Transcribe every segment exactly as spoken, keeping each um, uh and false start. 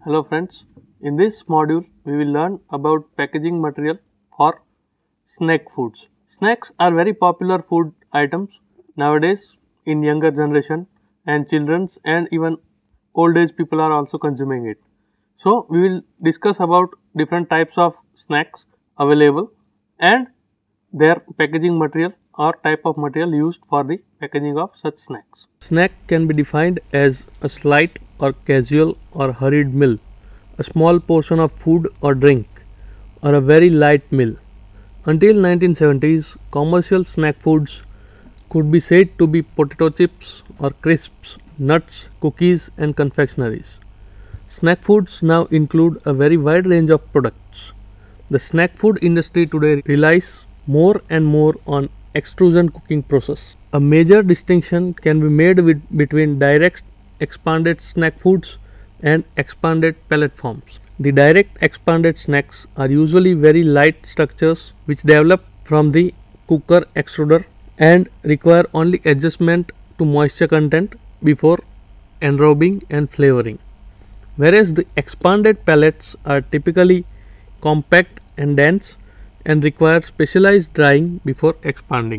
Hello friends, in this module we will learn about packaging material for snack foods. Snacks are very popular food items nowadays in younger generation, and children's and even old age people are also consuming it. So we will discuss about different types of snacks available and their packaging material or type of material used for the packaging of such snacks. Snack can be defined as a slight or casual or hurried meal, a small portion of food or drink, or a very light meal. Until nineteen seventies, commercial snack foods could be said to be potato chips or crisps, nuts, cookies and confectionaries. Snack foods now include a very wide range of products. The snack food industry today relies more and more on extrusion cooking process. A major distinction can be made with, between direct expanded snack foods and expanded pellet forms. The direct expanded snacks are usually very light structures which develop from the cooker extruder and require only adjustment to moisture content before enrobing and flavoring. Whereas the expanded pellets are typically compact and dense and require specialized drying before expanding.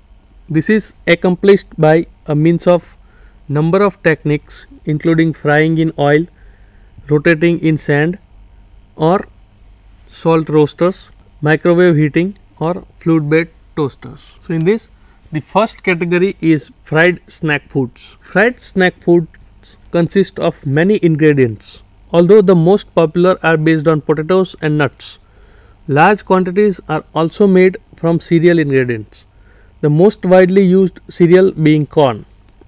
This is accomplished by a means of number of techniques including frying in oil, rotating in sand or salt roasters, microwave heating or fluid bed toasters. So in this, the first category is fried snack foods. Fried snack foods consist of many ingredients. Although the most popular are based on potatoes and nuts, large quantities are also made from cereal ingredients, the most widely used cereal being corn.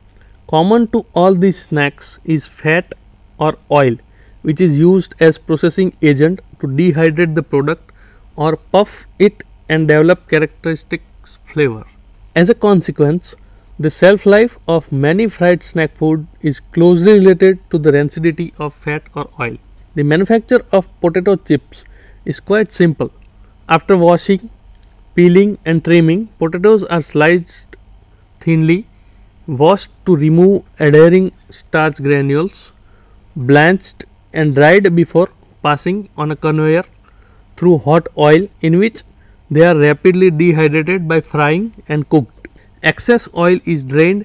Common to all these snacks is fat or oil, which is used as processing agent to dehydrate the product or puff it and develop characteristic flavor. As a consequence, the shelf life of many fried snack food is closely related to the rancidity of fat or oil. The manufacture of potato chips is quite simple. After washing, peeling and trimming, potatoes are sliced thinly, washed to remove adhering starch granules, blanched and dried before passing on a conveyor through hot oil in which they are rapidly dehydrated by frying and cooked. Excess oil is drained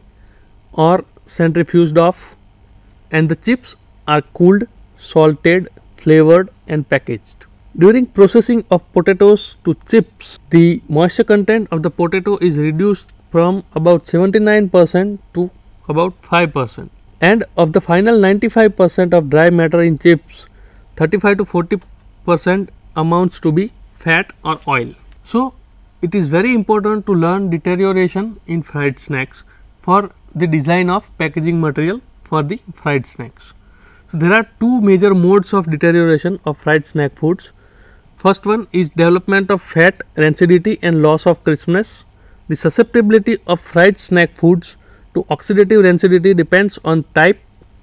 or centrifuged off and the chips are cooled, salted, flavored and packaged. During processing of potatoes to chips, the moisture content of the potato is reduced from about seventy-nine percent to about five percent, and of the final ninety-five percent of dry matter in chips, thirty-five to forty percent amounts to be fat or oil. So it is very important to learn deterioration in fried snacks for the design of packaging material for the fried snacks. So there are two major modes of deterioration of fried snack foods. First one is development of fat, rancidity and loss of crispness. The susceptibility of fried snack foods to oxidative rancidity depends on type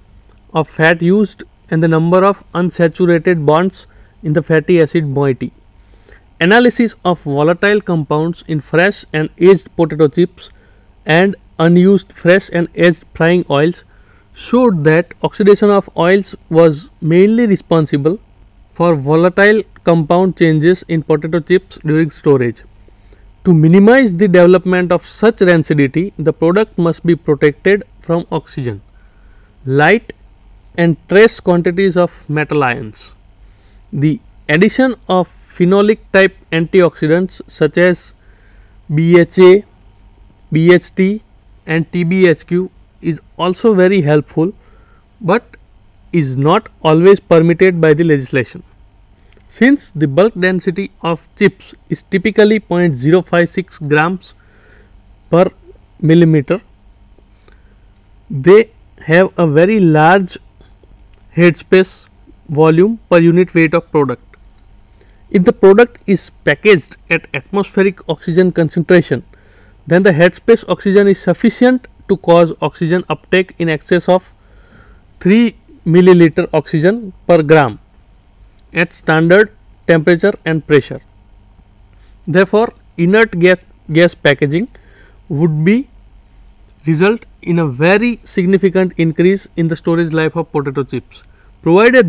of fat used and the number of unsaturated bonds in the fatty acid moiety. Analysis of volatile compounds in fresh and aged potato chips and unused fresh and aged frying oils showed that oxidation of oils was mainly responsible for volatile compound changes in potato chips during storage. To minimize the development of such rancidity, the product must be protected from oxygen, light and trace quantities of metal ions. The addition of phenolic type antioxidants such as B H A, B H T and T B H Q is also very helpful, but is not always permitted by the legislation. Since the bulk density of chips is typically zero point zero five six grams per millimeter, they have a very large headspace volume per unit weight of product. If the product is packaged at atmospheric oxygen concentration, then the headspace oxygen is sufficient to cause oxygen uptake in excess of three milliliter oxygen per gram at standard temperature and pressure. Therefore, inert gas, gas packaging would be result in a very significant increase in the storage life of potato chips, provided that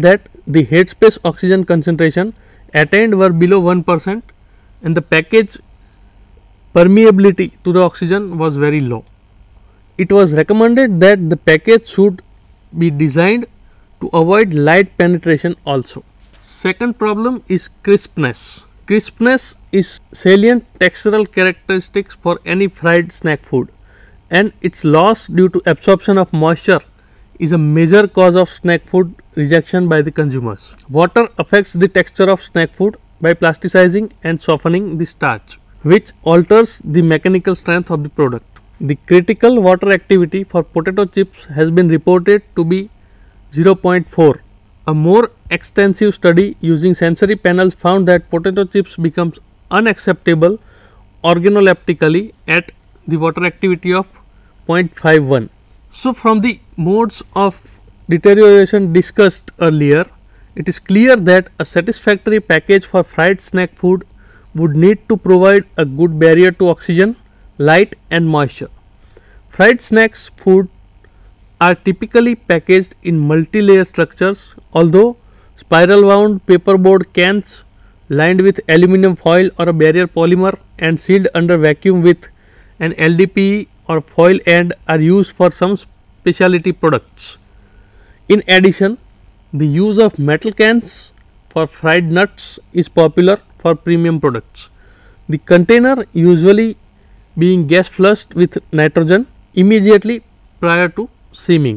the headspace oxygen concentration attained were below one percent and the package permeability to the oxygen was very low. It was recommended that the package should be designed to avoid light penetration also. Second problem is crispness. Crispness is salient textural characteristics for any fried snack food, and its loss due to absorption of moisture is a major cause of snack food rejection by the consumers. Water affects the texture of snack food by plasticizing and softening the starch, which alters the mechanical strength of the product. The critical water activity for potato chips has been reported to be zero point four. A more extensive study using sensory panels found that potato chips becomes unacceptable organoleptically at the water activity of zero point five one. So, from the modes of deterioration discussed earlier, it is clear that a satisfactory package for fried snack food would need to provide a good barrier to oxygen, light and moisture. Fried snacks food are typically packaged in multi-layer structures, although spiral wound paperboard cans lined with aluminum foil or a barrier polymer and sealed under vacuum with an L D P E or foil end are used for some specialty products. In addition, the use of metal cans for fried nuts is popular for premium products. The container usually being gas flushed with nitrogen immediately prior to seaming.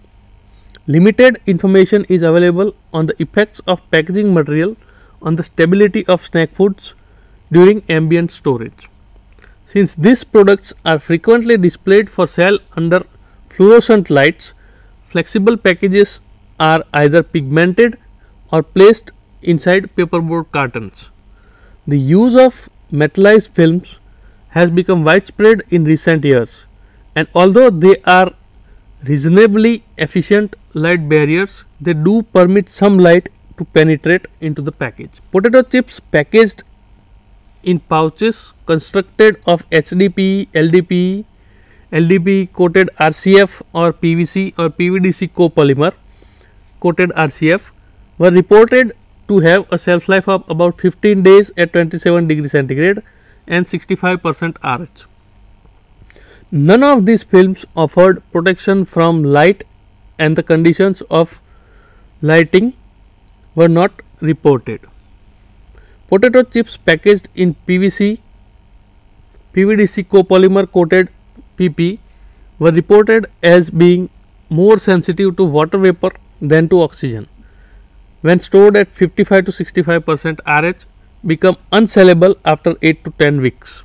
Limited information is available on the effects of packaging material on the stability of snack foods during ambient storage. Since these products are frequently displayed for sale under fluorescent lights, flexible packages are either pigmented or placed inside paperboard cartons. The use of metallized films has become widespread in recent years, and although they are reasonably efficient light barriers, they do permit some light to penetrate into the package. Potato chips packaged in pouches constructed of H D P E, L D P E, L D P E coated R C F or P V C or P V D C copolymer coated R C F were reported to have a shelf life of about fifteen days at twenty-seven degrees centigrade and sixty-five percent R H. None of these films offered protection from light and the conditions of lighting were not reported. Potato chips packaged in P V C, P V D C copolymer coated P P were reported as being more sensitive to water vapor than to oxygen. When stored at fifty-five to sixty-five percent R H, become unsellable after eight to ten weeks.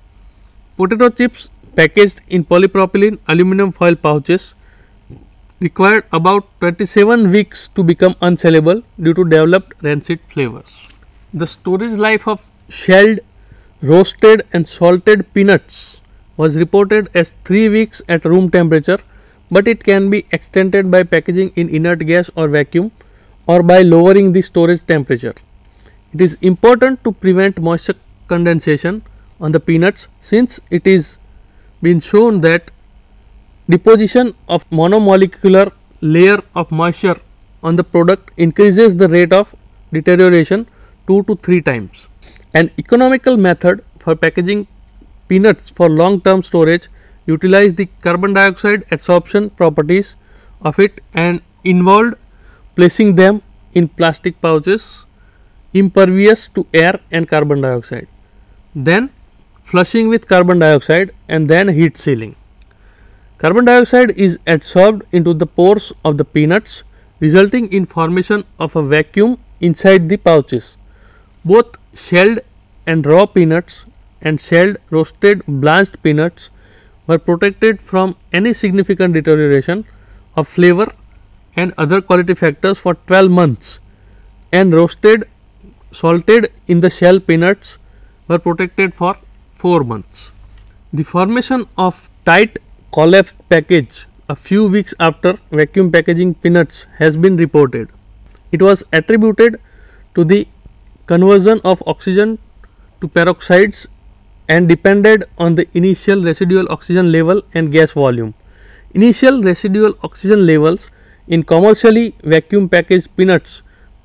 Potato chips packaged in polypropylene aluminum foil pouches required about twenty-seven weeks to become unsellable due to developed rancid flavors. The storage life of shelled, roasted and salted peanuts was reported as three weeks at room temperature, but it can be extended by packaging in inert gas or vacuum or by lowering the storage temperature. It is important to prevent moisture condensation on the peanuts, since it is been shown that deposition of monomolecular layer of moisture on the product increases the rate of deterioration two to three times. An economical method for packaging peanuts for long term storage utilize the carbon dioxide absorption properties of it and involved placing them in plastic pouches impervious to air and carbon dioxide, then flushing with carbon dioxide and then heat sealing. Carbon dioxide is adsorbed into the pores of the peanuts, resulting in formation of a vacuum inside the pouches. Both shelled and raw peanuts and shelled, roasted, blanched peanuts were protected from any significant deterioration of flavor and other quality factors for twelve months, and roasted, salted in the shell peanuts were protected for four months. The formation of tight collapsed package a few weeks after vacuum packaging peanuts has been reported. It was attributed to the conversion of oxygen to peroxides and depended on the initial residual oxygen level and gas volume. Initial residual oxygen levels in commercially vacuum packaged peanuts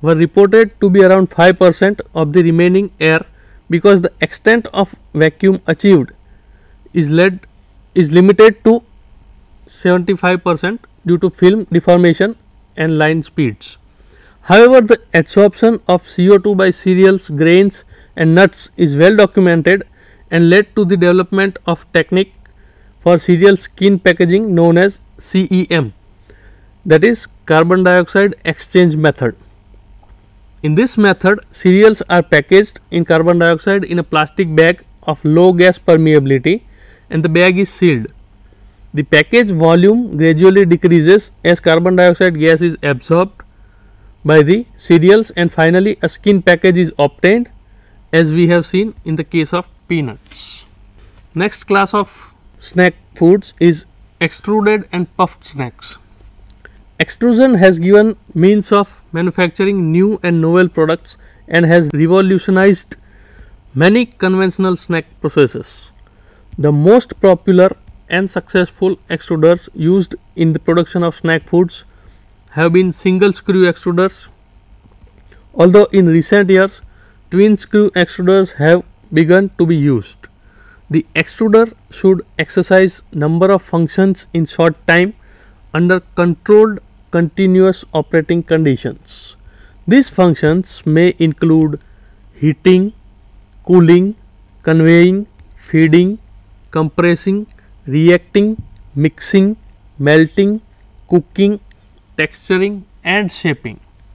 were reported to be around five percent of the remaining air because the extent of vacuum achieved is led is limited to seventy-five percent due to film deformation and line speeds. However, the absorption of C O two by cereals, grains and nuts is well documented and led to the development of technique for cereal skin packaging known as C E M, that is carbon dioxide exchange method. In this method, cereals are packaged in carbon dioxide in a plastic bag of low gas permeability and the bag is sealed. The package volume gradually decreases as carbon dioxide gas is absorbed by the cereals and finally a skin package is obtained, as we have seen in the case of peanuts. Next class of snack foods is extruded and puffed snacks. Extrusion has given means of manufacturing new and novel products and has revolutionized many conventional snack processes. The most popular and successful extruders used in the production of snack foods have been single screw extruders, although in recent years twin screw extruders have begun to be used. The extruder should exercise number of functions in short time under controlled continuous operating conditions. These functions may include heating, cooling, conveying, feeding, compressing, reacting, mixing, melting, cooking, texturing and shaping.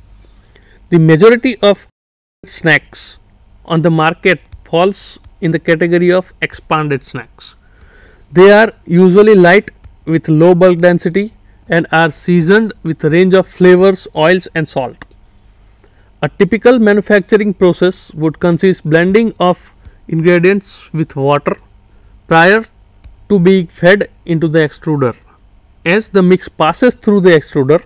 The majority of snacks on the market falls in the category of expanded snacks. They are usually light with low bulk density and are seasoned with a range of flavors, oils and salt. A typical manufacturing process would consist blending of ingredients with water prior to being fed into the extruder. As the mix passes through the extruder,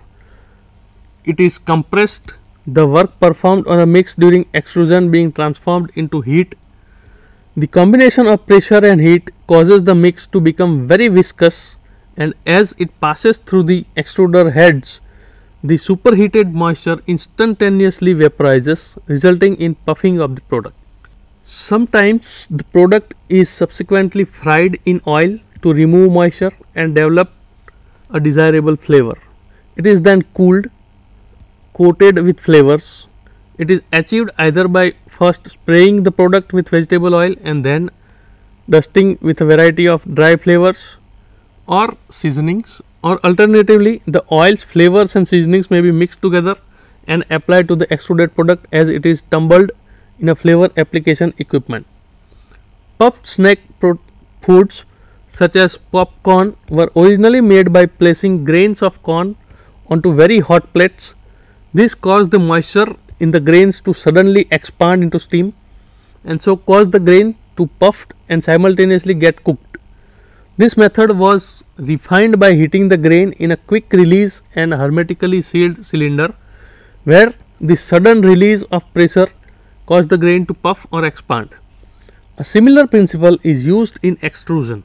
it is compressed, the work performed on a mix during extrusion being transformed into heat. The combination of pressure and heat causes the mix to become very viscous, and as it passes through the extruder heads, the superheated moisture instantaneously vaporizes, resulting in puffing of the product. Sometimes the product is subsequently fried in oil to remove moisture and develop a desirable flavor. It is then cooled, coated with flavors. It is achieved either by first spraying the product with vegetable oil and then dusting with a variety of dry flavors or seasonings, or alternatively the oils, flavors and seasonings may be mixed together and applied to the extruded product as it is tumbled in a flavor application equipment. Puffed snack foods such as popcorn were originally made by placing grains of corn onto very hot plates. This caused the moisture in the grains to suddenly expand into steam and so caused the grain to puffed and simultaneously get cooked. This method was refined by heating the grain in a quick release and hermetically sealed cylinder, where the sudden release of pressure caused the grain to puff or expand. A similar principle is used in extrusion.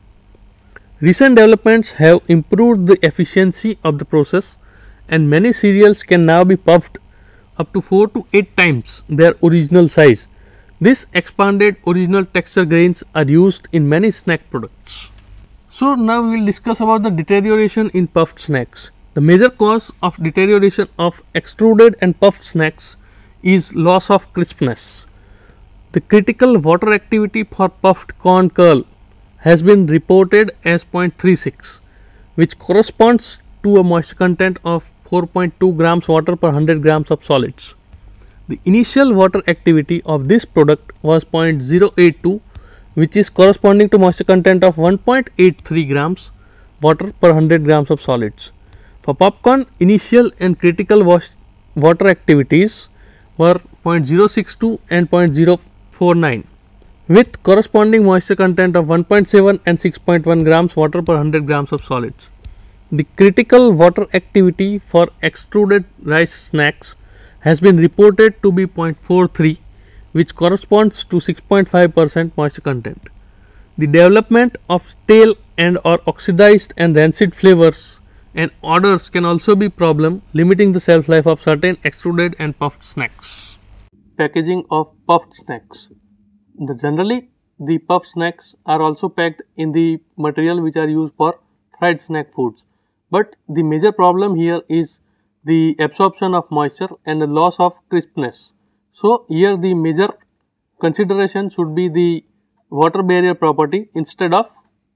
Recent developments have improved the efficiency of the process, and many cereals can now be puffed up to four to eight times their original size. This expanded original texture grains are used in many snack products. So, now we will discuss about the deterioration in puffed snacks. The major cause of deterioration of extruded and puffed snacks is loss of crispness. The critical water activity for puffed corn kernel has been reported as zero point three six, which corresponds to a moisture content of four point two grams water per one hundred grams of solids. The initial water activity of this product was zero point zero eight two, which is corresponding to moisture content of one point eight three grams water per one hundred grams of solids. For popcorn, initial and critical water activities were zero point zero six two and zero point zero four nine, with corresponding moisture content of one point seven and six point one grams water per one hundred grams of solids. The critical water activity for extruded rice snacks has been reported to be zero point four three, which corresponds to six point five percent moisture content. The development of stale and or oxidized and rancid flavors and odors can also be problem, limiting the shelf life of certain extruded and puffed snacks. Packaging of puffed snacks. The generally, the puffed snacks are also packed in the material which are used for fried snack foods. But the major problem here is the absorption of moisture and the loss of crispness. So, here the major consideration should be the water barrier property instead of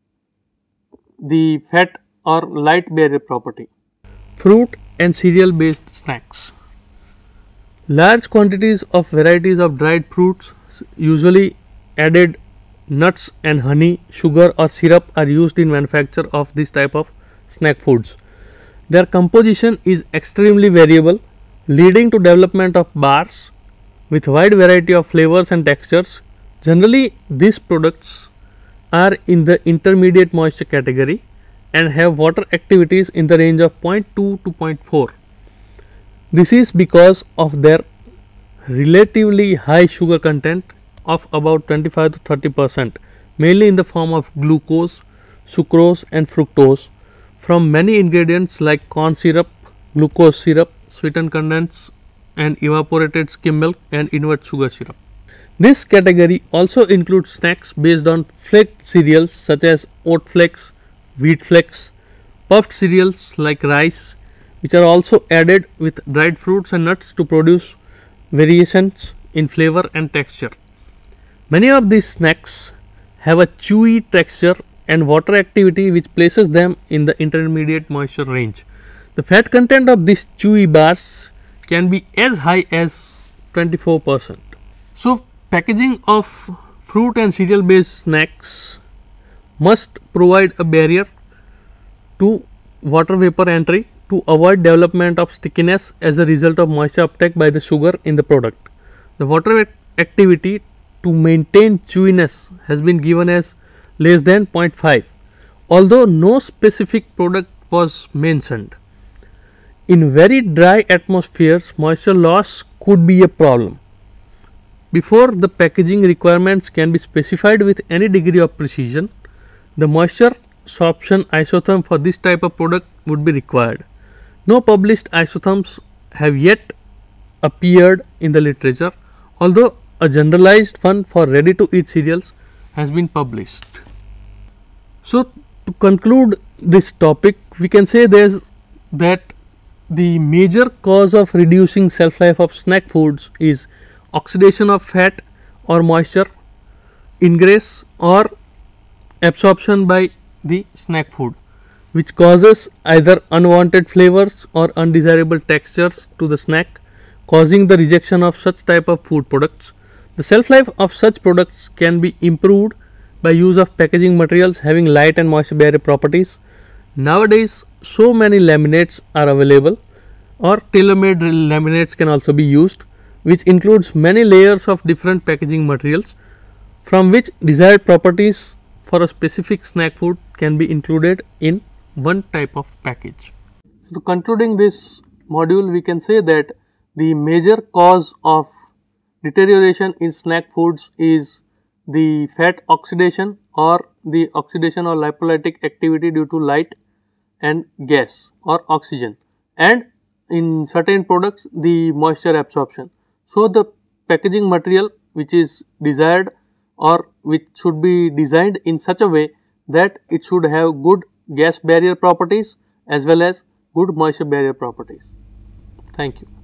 the fat or light barrier property. Fruit and cereal based snacks. Large quantities of varieties of dried fruits, usually added nuts and honey, sugar or syrup are used in manufacture of this type of snack foods. Their composition is extremely variable, leading to development of bars with wide variety of flavors and textures. Generally, these products are in the intermediate moisture category and have water activities in the range of zero point two to zero point four. This is because of their relatively high sugar content of about twenty-five to thirty percent, mainly in the form of glucose, sucrose and fructose from many ingredients like corn syrup, glucose syrup, sweetened condensed and evaporated skim milk and invert sugar syrup. This category also includes snacks based on flaked cereals such as oat flakes, wheat flakes, puffed cereals like rice, which are also added with dried fruits and nuts to produce variations in flavor and texture. Many of these snacks have a chewy texture and water activity which places them in the intermediate moisture range. The fat content of these chewy bars can be as high as twenty-four percent. So, packaging of fruit and cereal based snacks must provide a barrier to water vapor entry to avoid development of stickiness as a result of moisture uptake by the sugar in the product. The water activity to maintain chewiness has been given as less than zero point five, although no specific product was mentioned. In very dry atmospheres, moisture loss could be a problem. Before the packaging requirements can be specified with any degree of precision, the moisture sorption isotherm for this type of product would be required. No published isotherms have yet appeared in the literature, although a generalized one for ready to eat cereals has been published. So, to conclude this topic, we can say there's that the major cause of reducing shelf life of snack foods is oxidation of fat or moisture, ingress or absorption by the snack food, which causes either unwanted flavors or undesirable textures to the snack, causing the rejection of such type of food products. The shelf life of such products can be improved by use of packaging materials having light and moisture barrier properties. Nowadays, so many laminates are available, or tailor-made laminates can also be used, which includes many layers of different packaging materials from which desired properties for a specific snack food can be included in one type of package. So, concluding this module, we can say that the major cause of deterioration in snack foods is the fat oxidation or the oxidation or lipolytic activity due to light and gas or oxygen, and in certain products the moisture absorption. So, the packaging material which is desired or which should be designed in such a way that it should have good gas barrier properties as well as good moisture barrier properties. Thank you.